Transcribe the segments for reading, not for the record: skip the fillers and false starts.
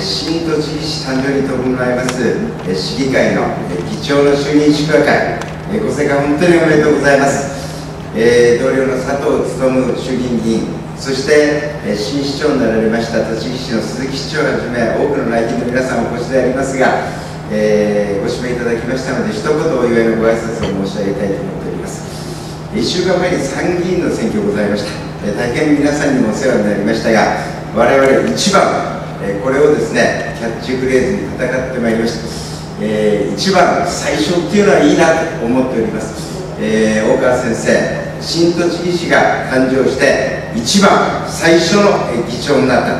新栃木市誕生に伴います市議会の議長の就任祝賀会、ご参加本当におめでとうございます。同僚の佐藤勉衆議院議員、そして新市長になられました栃木市の鈴木市長をはじめ多くの来賓の皆さんお越しでありますが、ご指名いただきましたので一言お祝いのご挨拶を申し上げたいと思っております。1週間前に参議院の選挙ございました。大変皆さんにもお世話になりましたが、我々一番これをですねキャッチフレーズに戦ってまいりました。一番最初っていうのはいいなと思っております。大川先生、新栃木市が誕生して一番最初の議長になった。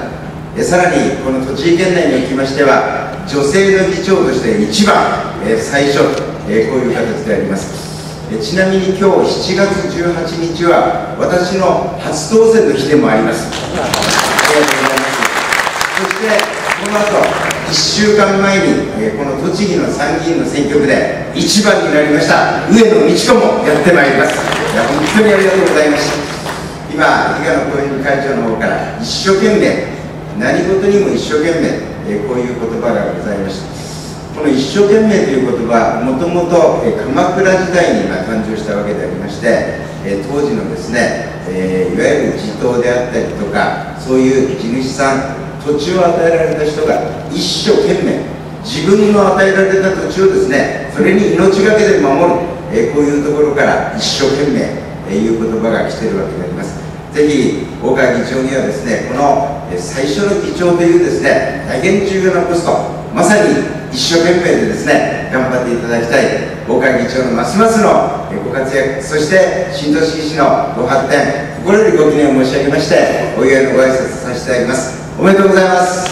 さらにこの栃木県内におきましては女性の議長として一番最初、こういう形であります。ちなみに今日7月18日は私の初当選の日でもあります。ありがとうございます。そしてこの後1週間前にこの栃木の参議院の選挙区で1番になりました上野美智子もやってまいります。いや本当にありがとうございました。今比嘉野後援会長の方から一生懸命、何事にも一生懸命、こういう言葉がございました。この一生懸命という言葉、もともと鎌倉時代に誕生したわけでありまして、当時のですね、いわゆる地頭であったりとか、そういう地主さん、土地を与えられた人が一生懸命、自分の与えられた土地をですね、それに命がけで守る、こういうところから一生懸命、いう言葉が来ているわけであります。ぜひ大川議長にはですね、この最初の議長というですね、大変重要なポスト、まさに一生懸命でですね、頑張っていただきたい。大川議長のますますのご活躍、そして新栃木市のご発展、心よりご記念を申し上げまして、お祝いのご挨拶させていただきます。おめでとうございます。